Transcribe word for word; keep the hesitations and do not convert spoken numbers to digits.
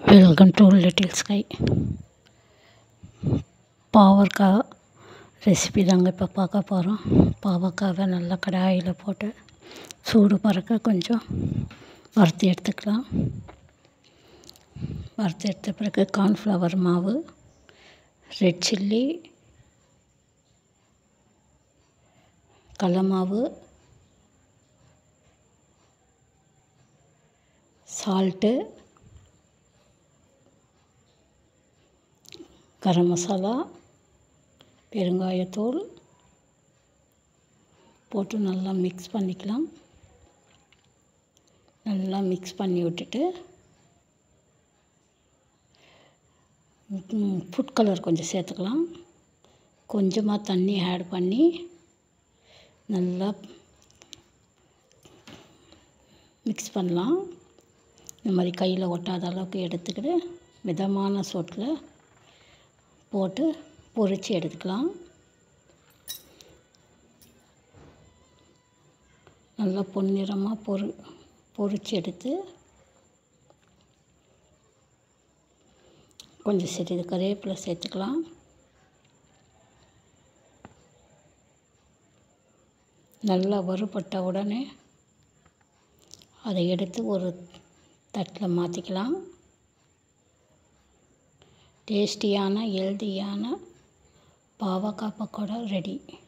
Welcome to little sky. பாவக்காய் recipe தாங்க இப்போ பார்க்க போகிறோம். பாவக்காவை நல்லா கடாயில் போட்டு சூடு பறக்க கொஞ்சம் வறுத்து எடுத்துக்கலாம். வறுத்து எடுத்த பிறகு கார்ன்ஃப்ளவர் மாவு, ரெட் சில்லி, கடல மாவு, சால்ட்டு, கரம் மசாலா, பெருங்காயத்தூள் போட்டு நல்லா மிக்ஸ் பண்ணிக்கலாம். நல்லா மிக்ஸ் பண்ணி விட்டுட்டு ஃபுட் கலர் கொஞ்சம் சேர்த்துக்கலாம். கொஞ்சமாக தண்ணி ஆட் பண்ணி நல்லா மிக்ஸ் பண்ணலாம். இந்த மாதிரி கையில் ஒட்டாத அளவுக்கு எடுத்துக்கிட்டு மிதமான சூட்டில் போட்டு பொரித்து எடுத்துக்கலாம். நல்லா பொன்னிறமாக பொரி பொரித்து எடுத்து கொஞ்சம் சிறிது கறிவேப்பிலை சேர்த்துக்கலாம். நல்லா வறுபட்ட உடனே அதை எடுத்து ஒரு தட்டில் மாற்றிக்கலாம். டேஸ்டியான ஹெல்தியான பாவக்காய் பக்கோடா ரெடி.